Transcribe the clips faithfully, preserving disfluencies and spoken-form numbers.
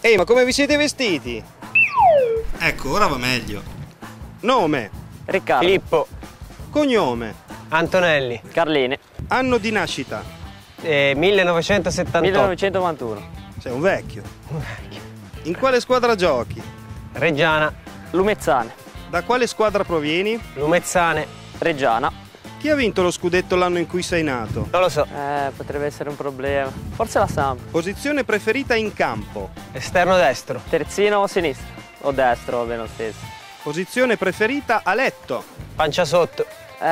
Ehi, ma come vi siete vestiti? Ecco, ora va meglio. Nome? Riccardo. Filippo. Cognome? Antonelli. Carlini. Anno di nascita? Eh, millenovecentosettantotto. millenovecentonovantuno. Sei un vecchio. In quale squadra giochi? Reggiana. Lumezzane. Da quale squadra provieni? Lumezzane. Reggiana. Chi ha vinto lo scudetto l'anno in cui sei nato? Non lo so. Eh, potrebbe essere un problema. Forse la Samp. Posizione preferita in campo? Esterno destro. Terzino o sinistra? O destro, va bene lo stesso. Posizione preferita a letto? Pancia sotto.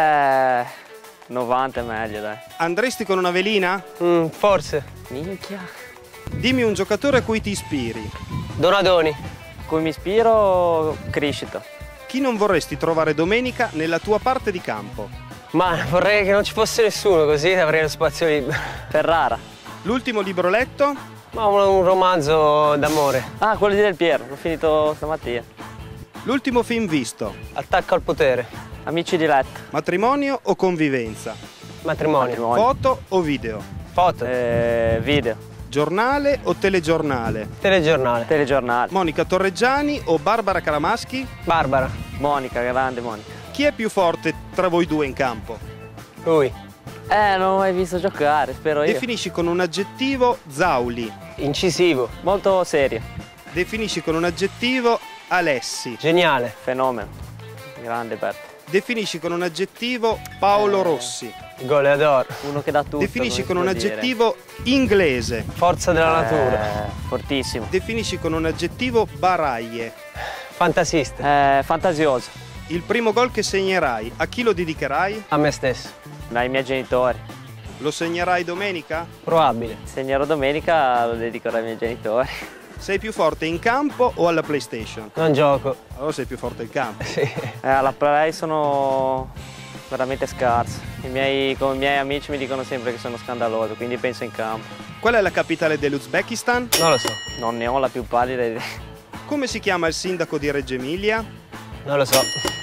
Eh, novanta è meglio, dai. Andresti con una velina? Mm, forse. Minchia. Dimmi un giocatore a cui ti ispiri. Donadoni. A cui mi ispiro, Criscito. Chi non vorresti trovare domenica nella tua parte di campo? Ma vorrei che non ci fosse nessuno, così avrei lo spazio libero. Ferrara. L'ultimo libro letto? Ma un, un romanzo d'amore. Ah, quello di Del Piero, l'ho finito stamattina. L'ultimo film visto? Attacco al potere. Amici di letto. Matrimonio o convivenza? Matrimonio. Matrimonio. Foto o video? Foto. Eh, video. Giornale o telegiornale? Telegiornale. Telegiornale. Monica Torreggiani o Barbara Caramaschi? Barbara. Monica, grande Monica. Chi è più forte tra voi due in campo? Lui. Eh, non ho mai visto giocare, spero io. Definisci con un aggettivo Zauli. Incisivo. Molto serio. Definisci con un aggettivo Alessi. Geniale. Fenomeno. Grande Berti. Definisci con un aggettivo Paolo Eh. Rossi. Goleador. Uno che dà tutto. Definisci come con si un può dire. aggettivo inglese. Forza della natura. Eh, fortissimo. Definisci con un aggettivo Baraglie. Fantasista. Eh, fantasioso. Il primo gol che segnerai, a chi lo dedicherai? A me stesso. Dai miei genitori. Lo segnerai domenica? Probabile. Segnerò domenica, lo dedico ai miei genitori. Sei più forte in campo o alla PlayStation? Non gioco. Allora sei più forte in campo. Sì. Eh, alla play sono veramente scarso. I miei, come i miei amici mi dicono sempre che sono scandaloso, quindi penso in campo. Qual è la capitale dell'Uzbekistan? Non lo so. Non ne ho la più pallida idea. Come si chiama il sindaco di Reggio Emilia? Non lo so.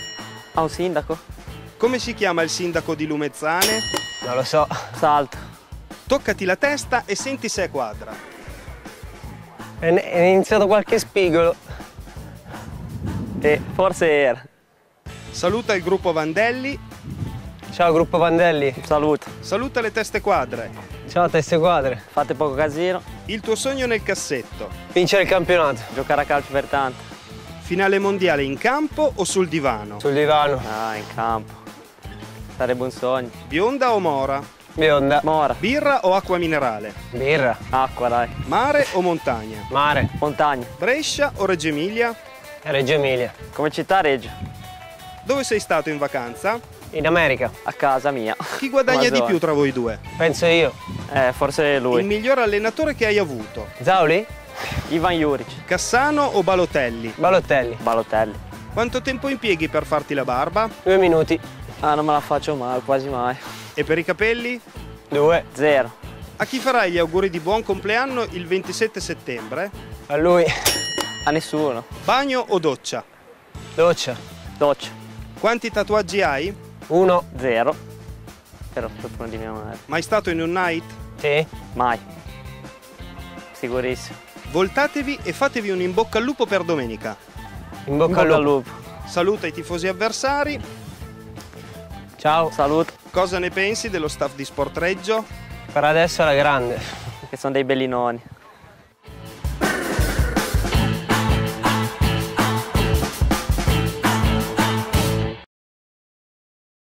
Ha un sindaco? Come si chiama il sindaco di Lumezzane? Non lo so. Salto. Toccati la testa e senti se è quadra. È, è iniziato qualche spigolo. Eh, forse era. Saluta il gruppo Vandelli. Ciao gruppo Vandelli. Saluto. Saluta le teste quadre. Ciao teste quadre. Fate poco casino. Il tuo sogno nel cassetto. Vincere il campionato. Giocare a calcio per tanto. Finale mondiale in campo o sul divano? Sul divano. Ah, in campo. Sarebbe un sogno. Bionda o mora? Bionda. Mora. Birra o acqua minerale? Birra. Acqua, dai. Mare o montagna? Mare. Montagna. Brescia o Reggio Emilia? Reggio Emilia. Come città Reggio. Dove sei stato in vacanza? In America. A casa mia. Chi guadagna di Amazon. più tra voi due? Penso io. Eh, forse lui. Il miglior allenatore che hai avuto? Zauli? Ivan Juric. Cassano o Balotelli? Balotelli. Balotelli. Quanto tempo impieghi per farti la barba? Due minuti. Ah, non me la faccio mai, quasi mai. E per i capelli? Due. Zero. A chi farai gli auguri di buon compleanno il ventisette settembre? A lui. A nessuno. Bagno o doccia? Doccia. Doccia. Quanti tatuaggi hai? Uno. Zero. Per fortuna di mia madre. Mai stato in un night? Sì. Mai. Sicurissimo. Voltatevi e fatevi un in bocca al lupo per domenica. In bocca, In bocca al al lupo. lupo. Saluta i tifosi avversari. Ciao. Saluto. Cosa ne pensi dello staff di Sport Reggio? Per adesso alla grande. Che sono dei bellinoni.